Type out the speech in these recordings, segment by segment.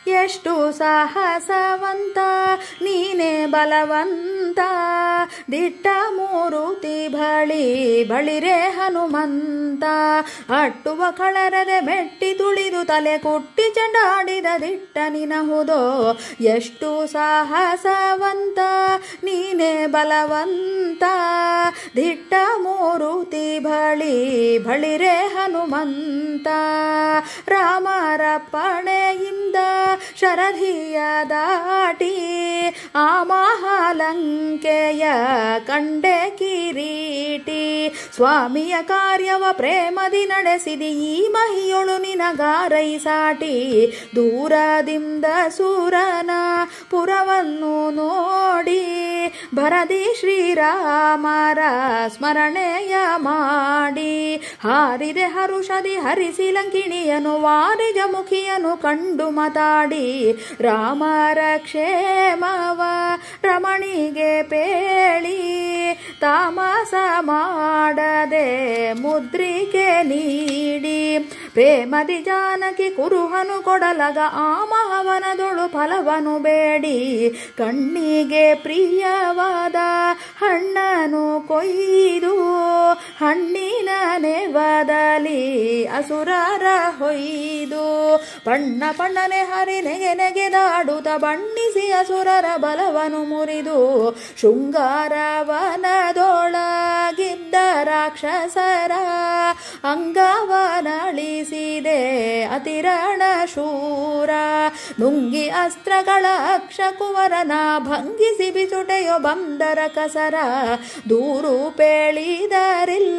ಎಷ್ಟು ಸಾಹಸವಂತ ನೀನೇ ಬಲವಂತ ದಿಟ್ಟ ಮೂರುತಿ ಬಳಿರೆ ಹನುಮಂತ ಅಟ್ಟುವ ಕಳರದೆ ಮೆಟ್ಟಿ ತುಳಿದು ತಲೆ ಕುಟ್ಟಿ ಚಂಡಾಡಿದ ದಿಟ್ಟ ನಿನಹುದೋ ಎಷ್ಟು ಸಾಹಸವಂತ ನೀನೇ ಬಲವಂತ ದಿಟ್ಟ ಮೂರುತಿ ಬಳಿರೆ ಹನುಮಂತ ರಾಮರಪ್ಪಣೆಯಿಂದ ಶರಧಿಯ ದಾಟಿ ಆ ಮಹಾಲಂಕೆಯ ಕಂಡೆ ಕಿರೀಟಿ ಸ್ವಾಮಿಯ ಕಾರ್ಯವ ಪ್ರೇಮದಿ ನಡೆಸಿದಿ ಈ ಮಹಿಯೊಳು ನಿನಗಾರೈಸಾಟಿ ದೂರದಿಂದ ಸೂರನ ಪುರವನ್ನು ನೋಡಿ ಭರದಿ ಶ್ರೀರಾಮರ ಸ್ಮರಣೆಯ ಮಾಡಿ ಹಾರಿದೆ ಹರುಷದಿ ಹರಿಸಿ ಲಂಕಿಣಿಯನು ವಾರಿಜ ಮುಖಿಯನು ಕಂಡು ಮಾತಾಡಿ ರಾಮರ ಕ್ಷೇಮವ ರಮಣಿಗೆ ಪೇಳಿ ತಾಮಸ ಮಾಡದೆ ಮುದ್ರಿಕೆ ನೀಡಿ ಪ್ರೇಮದಿ ಜಾನಕಿ ಕುರುಹನು ಕೊಡಲಗ ಆ ಮಹವನದೊಳು ಫಲವನು ಬೇಡಿ ಕಣ್ಣಿಗೆ ಪ್ರಿಯವಾದ ಹಣ್ಣನು ಕೊಯ್ದು ಹಣ್ಣಿನ ನೆವದಲಿ ಅಸುರರ ಹೊಯ್ದು ಪಣ್ಣನೆ ಹರಿ ನೆಗೆದಾಡುತ್ತ ಬಣ್ಣಿಸಿ ಅಸುರರ ಬಲವನು ಮುರಿದು ಶೃಂಗಾರವನದೊಳಗಿದ್ದ ರಾಕ್ಷಸರ ಅಂಗವನಳಿಸಿದೆ ಅತಿರಣ ಶೂರ ನುಂಗಿ ಅಸ್ತ್ರಗಳ ಅಕ್ಷಕುವರನ ಭಂಗಿಸಿ ಬಿಸುಟೆಯೋ ಬಂದರ ಕಸರ ದೂರು ಪೇಳಿದರಿಲ್ಲ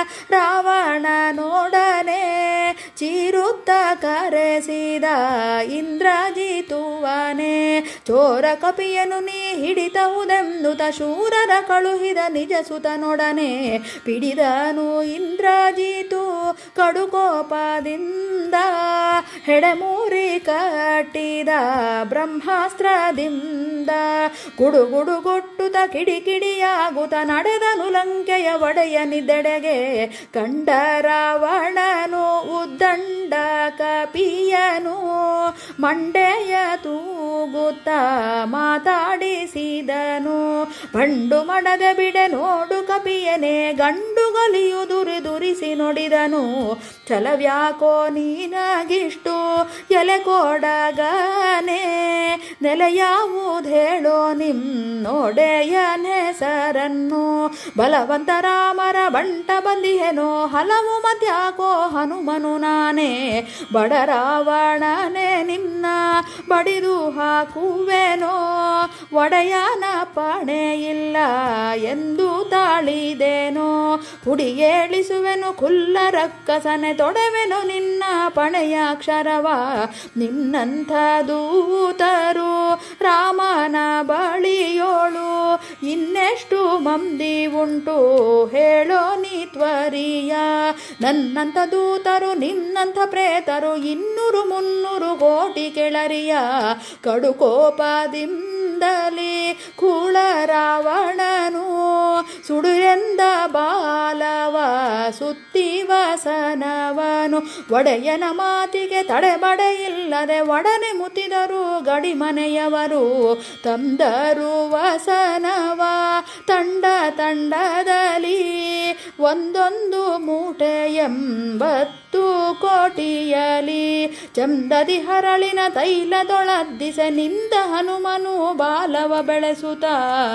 ರಾವಣನೊಡನೆ ಚೀರುತ್ತ ಕರೆಸಿದ ಇಂದ್ರಜಿತುವನೆ ಚೋರ ಕಪಿಯನು ನೀ ಹಿಡಿತಹುದೆಂದುತ ಶೂರರ ಕಳುಹಿದ ನಿಜ ಸುತನೊಡನೆ ಪಿಡಿದನು ಇಂದ್ರಜಿತು ಕಡುಕೋಪದಿಂದ ಹೆಡೆಮೂರಿ ಕಟ್ಟಿದ ಬ್ರಹ್ಮಾಸ್ತ್ರದಿಂದ ಗುಡುಗುಡುಗೊಟ್ಟುತ ಕಿಡಿಕಿಡಿಯಾಗುತ್ತ ನಡೆದನು ಲಂಕೆಯ ಒಡೆಯನಿದೆಡೆಗೆ ಕಂಡ ರಾವಣನು ಉದ್ದಂಡ ಕಪಿಯನು ಮಂಡೆಯ ತೂಗುತ್ತ ಮಾತಾಡಿಸಿದನು ಬಂಡು ಮಡದೆ ಬಿಡೆ ನೋಡು ಕಪಿಯನೇ ಗಂಡುಗಲಿಯು ದುರಿಸಿ ನುಡಿದನು ಛಲವ್ಯಾಕೋ ನೀನಾಗಿಷ್ಟು ಎಲೆ ಕೊಡಗನೆ ನೆಲೆಯಾವುದೇಳೋ ನಿನ್ನೊಡೆಯನ ಹೆಸರನ್ನು ಬಲವಂತ ರಾಮರ ಬಂಟ ಬಂದಿಹೆನೋ ಹಲವು ಮತ್ಯಾಕೋ ಹನುಮನು ನಾನೇ ಬಡ ರಾವಣನೆ ನಿನ್ನ ಬಡಿದು ಹಾಕುವೆನೋ ಒಡೆಯನ ಪಣೆ ಇಲ್ಲ ಎಂದು ತಾಳಿದೇನೋ ಪುಡಿಯೇಳಿಸುವೆನು ಖುಲ್ಲ ರಕ್ಕಸನೆ ತೊಡೆವೆನು ನಿನ್ನ ಪಣೆಯ ಅಕ್ಷರವ ನಿನ್ನಂಥ ದೂತರು ರಾಮನ ಬಳಿಯೋಳು ಇನ್ನೆಷ್ಟು ಮಂದಿ ಉಂಟು ಹೇಳೋ ನೀ ತ್ವರಿಯ ನನ್ನಂಥ ದೂತರು ನಿನ್ನಂಥ ಪ್ರೇತರು 200-300 ಕೋಟಿ ಕೆಳರಿಯ ಕಡುಕೋಪದಿಂದಲೇ ಕೂಳ ರಾವಣನು ಸುಡು ಎಂದ ಬಾಲವ ಸುತ್ತಿ ವಸನವನು ಒಡೆಯನ ಮಾತಿಗೆ ತಡೆಬಡೆ ಇಲ್ಲದೆ ಒಡನೆ ಮುತ್ತಿದರು ಗಡಿಮನೆಯವರು ತಂದರು ವಸನವ ತಂಡದಲ್ಲಿ ಒಂದೊಂದು ಮೂಟೆ 80 ಕೋಟಿಯಲಿ ಚಂದದಿ ಹರಳಿನ ತೈಲದೊಳದ್ದಿಸೆ ನಿಂದ ಹನುಮನು ಬಾಲವ ಬೆಳೆಸುತ್ತ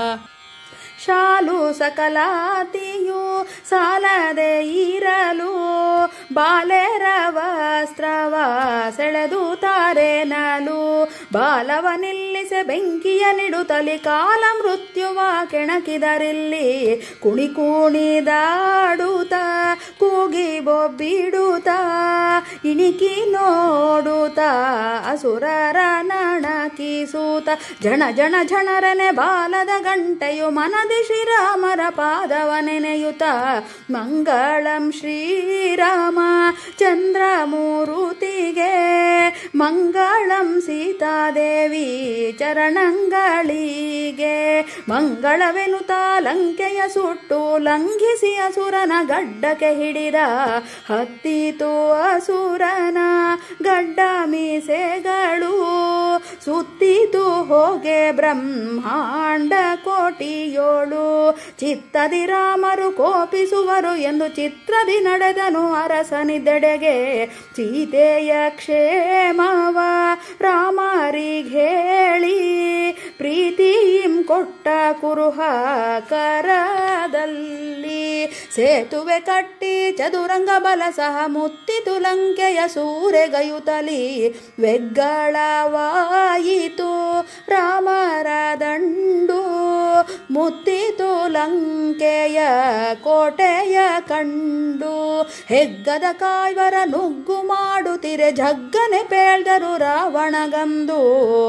ಶಾಲು ಸಕಲಾತಿಯು ಸಾಲದೆ ಇರಲು ಬಾಲೆರ ವಸ್ತ್ರವ ಸೆಳೆದು ತಾರೆನಲು ಬಾಲವ ನಿಲ್ಲಿಸೆ ಬೆಂಕಿಯ ನಿಡುತ್ತಲಿ ಕಾಲ ಮೃತ್ಯುವ ಕೆಣಕಿದರಿಲ್ಲಿ ಕುಣಿದಾಡುತ್ತ ಕೂಗಿ ಬೊಬ್ಬಿಡುತ್ತ ಇಣಿಕಿ ನೋಡುತ್ತ ಅಸುರರ ನಣಕಿಸೂತ ಝಣರನೆ ಬಾಲದ ಗಂಟೆಯು ಮನದಿ ಶ್ರೀರಾಮರ ಪಾದವ ನೆನೆಯುತ್ತ ಮಂಗಳಂ ಶ್ರೀರಾಮ ಚಂದ್ರಮೂರುತಿಗೆ ಮಂಗಳಂ ಸೀತಾದೇವಿ ಚರಣಂಗಳಿಗೆ ಮಂಗಳವೆನುತ ಲಂಕೆಯ ಸುಟ್ಟು ಲಂಘಿಸಿ ಅಸುರನ ಗಡ್ಡಕ್ಕೆ ಹಿಡಿದ ಹತ್ತಿತು ಅಸುರನ ಗಡ್ಡ ಮೀಸೆಗಳು ಸುತ್ತಿತು ಹೋಗೆ ಬ್ರಹ್ಮಾಂಡ ಕೋಟಿಯೋಳು. ಚಿತ್ತದಿ ರಾಮರು ಕೋಪಿಸುವರು ಎಂದು ಚಿತ್ರದಿ ನಡೆದನು ಅರಸನಿದೆಡೆಗೆ. ಸೀತೆಯ ಕ್ಷೇಮವ ರಾಮರಿಗೇಳಿ ಪ್ರೀತಿಯಿಂ ಕೊಟ್ಟ ಕುರುಹ ಕರದಲ್ಲಿ. ಸೇತುವೆ ಕಟ್ಟಿ ಚದುರಂಗ ಬಲ ಸಹ ಮುತ್ತಿತು ಲಂಕೆಯ ಸೂರೆಗಯುತಲಿ. ವೆಗ್ಗಳವಾಯಿತು ರಾಮರ ದಂಡು ಮುತ್ತಿತು ಲಂಕೆಯ ಕೋಟೆಯ ಕಂಡು. ಹೆಗ್ಗದ ಕಾಯ್ವರ ನುಗ್ಗು ಮಾಡುತ್ತಿರೆ ಜಗ್ಗನೆ ಪೇಳ್ದರು ರಾವಣಗಂದು.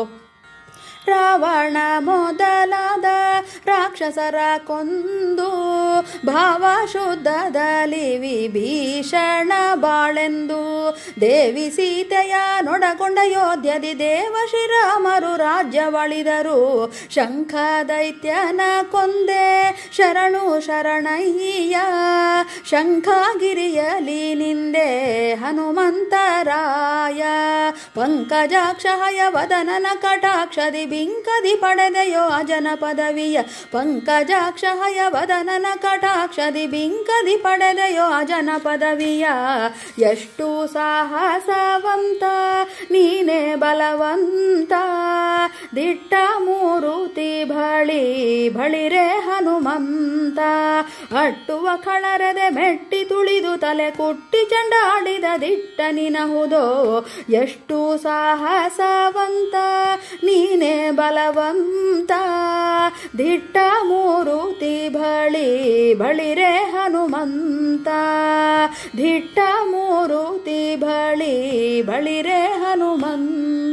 ರಾವಣ ಮೊದಲಾದ ರಾಕ್ಷಸರ ಕೊಂದು ಭಾವ ಶುದ್ಧದಲ್ಲಿ ವಿಭೀಷಣ ಬಾಳೆಂದು. ದೇವಿ ಸೀತೆಯ ನೊಡಗೊಂಡ ಯೋಧ್ಯದಿ ದೇವ ಶ್ರೀರಾಮರು ರಾಜ್ಯವಳಿದರು. ಶಂಖ ದೈತ್ಯನ ಕೊಂದೆ ಶರಣು ಶರಣಯ್ಯ. ಶಂಖಗಿರಿಯಲಿ ನಿಂದೆ ಹನುಮಂತರಾಯ. ಪಂಕಜಾಕ್ಷಯ ವದನನ ಕಟಾಕ್ಷದಿ ಬಿಂಕದಿ ಪಡೆದೆಯೋ ಅಜನ ಪದವಿಯ. ಪಂಕಜಾಕ್ಷಯ ವದನನ ಕಟಾಕ್ಷದಿ ಬಿಂಕದಿ ಪಡೆದೆಯೋ ಅಜನ ಪದವಿಯ. ಎಷ್ಟು ಸಾಹಸವಂತ ನೀನೇ ಬಲವಂತ. ದಿಟ್ಟ ಮೂರುತಿ ಬಳಿರೆ ಹನುಮಂತ. ಅಟ್ಟುವ ಕಳರದೆ ಮೆಟ್ಟಿ ತುಳಿದು ತಲೆ ಕುಟ್ಟಿ ಚಂಡಾಡಿದ ದಿಟ್ಟ ನಿನಹುದೋ. ಎಷ್ಟು ಸಾಹಸವಂತ ನೀನೇ ಬಲವಂತ. ದಿಟ್ಟ ಮೂರುತಿ ಬಳಿರೆ ಹನುಮಂತ. ದಿಟ್ಟ ಮೂರುತಿ ಬಳಿರೆ ಹನುಮಂತ.